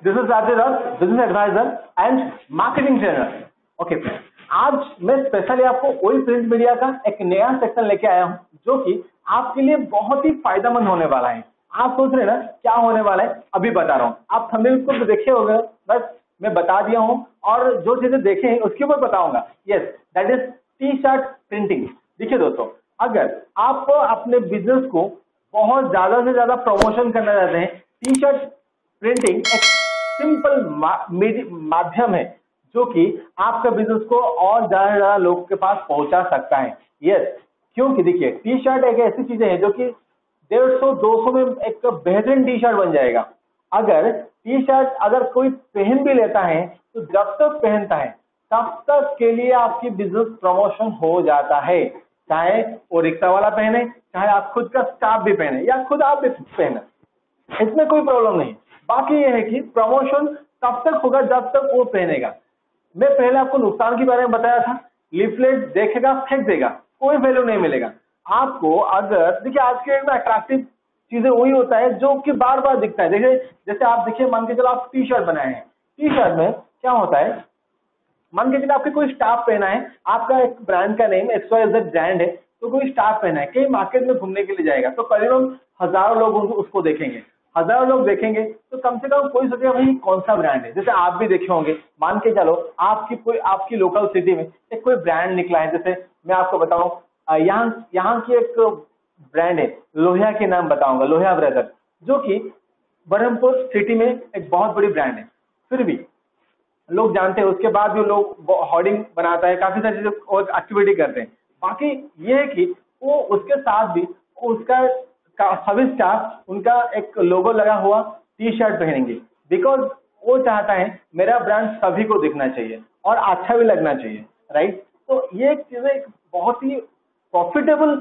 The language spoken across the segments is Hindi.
This is Rajesh Das, business adviser and marketing trainer. Okay, आज मैं स्पेशली आपको वही प्रिंट मीडिया का एक नया सेक्शन लेके आया हूं जो कि आपके लिए बहुत ही फायदेमंद होने वाला है। आप सोच रहे हैं ना क्या होने वाला है, अभी बता रहा हूँ। आप थंबनेल को देखे होंगे, बस मैं बता दिया हूँ और जो चीजें देखे हैं उसके ऊपर बताऊंगा। Yes, that is T shirt printing. देखिए दोस्तों, अगर आप अपने बिजनेस को बहुत ज्यादा से ज्यादा प्रमोशन करना चाहते हैं, टी शर्ट प्रिंटिंग एक सिंपल माध्यम है जो कि आपका बिजनेस को और ज्यादा से ज्यादा लोगों के पास पहुंचा सकता है। यस, क्योंकि देखिए टी शर्ट एक ऐसी चीजें है जो कि 150-200 में एक बेहतरीन टी शर्ट बन जाएगा। अगर टी शर्ट अगर कोई पहन भी लेता है तो जब तक पहनता है तब तक के लिए आपकी बिजनेस प्रमोशन हो जाता है, चाहे वो रिक्शा वाला पहने, चाहे आप खुद का स्टाफ भी पहने या खुद आप भी पहने, इसमें कोई प्रॉब्लम नहीं। बाकी यह है कि प्रमोशन तब तक होगा जब तक वो पहनेगा। मैं पहले आपको नुकसान के बारे में बताया था, लीफलेट देखेगा फेंक देगा, कोई वैल्यू नहीं मिलेगा आपको। अगर देखिए आज के डेट में अट्रैक्टिव चीजें वही होता है जो कि बार बार दिखता है। देखिए जैसे आप देखिए, मान के चलो आप टी शर्ट बनाए हैं, टी शर्ट में क्या होता है, मान के चलो आपके कोई स्टाफ पहना है, आपका एक ब्रांड का नेम XYZ ब्रांड है, तो कोई स्टाफ पहना है, कहीं मार्केट में घूमने के लिए जाएगा तो करीबन हजारों लोग उसको देखेंगे। हजारों लोग देखेंगे तो कम से कम कोई सोचेगा भाई कौन सा ब्रांड है। जैसे आप भी देखे होंगे, मान के चलो आपकी लोकल सिटी में एक कोई ब्रांड निकला है। जैसे मैं आपको बताऊं, यहाँ की एक ब्रांड है, लोहिया के नाम बताऊंगा, लोहिया ब्रदर, जो कि बरहमपुर सिटी में एक बहुत बड़ी ब्रांड है। फिर भी लोग जानते हैं, उसके बाद भी लोग होर्डिंग बनाता है, काफी सारी चीजें और एक्टिविटी करते हैं। बाकी ये है कि वो उसके साथ भी उसका सभी स्टाफ उनका एक लोगो लगा हुआ टी शर्ट पहनेंगे, बिकॉज वो चाहता है मेरा ब्रांड सभी को दिखना चाहिए और अच्छा भी लगना चाहिए, राइट। तो ये एक चीज एक बहुत ही प्रॉफिटेबल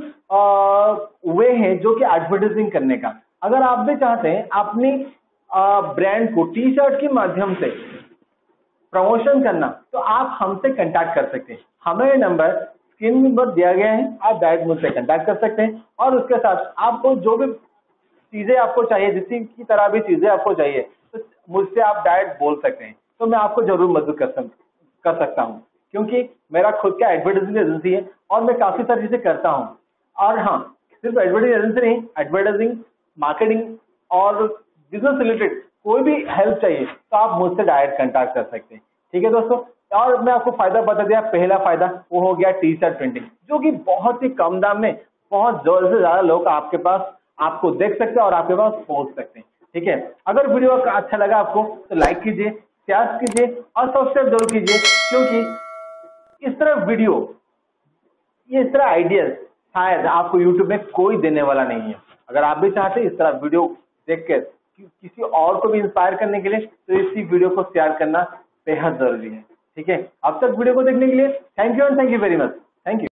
वे है जो कि एडवर्टाइजिंग करने का। अगर आप भी चाहते हैं अपनी ब्रांड को टी शर्ट के माध्यम से प्रमोशन करना, तो आप हमसे कांटेक्ट कर सकते हैं। हमें नंबर स्क्रीन पर दिया गया है, आप डायरेक्ट मुझसे कांटेक्ट कर सकते हैं। और उसके साथ आपको जो भी चीजें आपको चाहिए, जितनी की तरह भी चीजें आपको चाहिए, तो मुझसे आप डायरेक्ट बोल सकते हैं, तो मैं आपको जरूर मदद कर सकता हूं, क्योंकि मेरा खुद का एडवर्टाइजिंग एजेंसी है और मैं काफी सारी चीजें करता हूं। और हाँ, सिर्फ एडवर्टाइजिंग एजेंसी नहीं, एडवर्टाइजिंग, मार्केटिंग और बिजनेस रिलेटेड कोई भी हेल्प चाहिए तो आप मुझसे डायरेक्ट कांटेक्ट कर सकते हैं। ठीक है दोस्तों, और मैं आपको फायदा बता दिया। पहला फायदा वो हो गया टी शर्ट प्रिंटिंग, जो कि बहुत ही कम दाम में बहुत ज्यादा से ज्यादा लोग आपके पास आपको देख सकते हैं और आपके पास पहुंच सकते हैं। ठीक है, अगर वीडियो अच्छा लगा आपको तो लाइक कीजिए, शेयर कीजिए और सब्सक्राइब जरूर कीजिए, क्योंकि इस तरह वीडियो, ये इस तरह आइडियाज शायद आपको यूट्यूब में कोई देने वाला नहीं है। अगर आप भी चाहते हैं इस तरह वीडियो देख कर किसी और को भी इंस्पायर करने के लिए, तो इसी वीडियो को शेयर करना बेहद जरूरी है। ठीक है, अब तक वीडियो को देखने के लिए thank you and thank you very much. Thank you.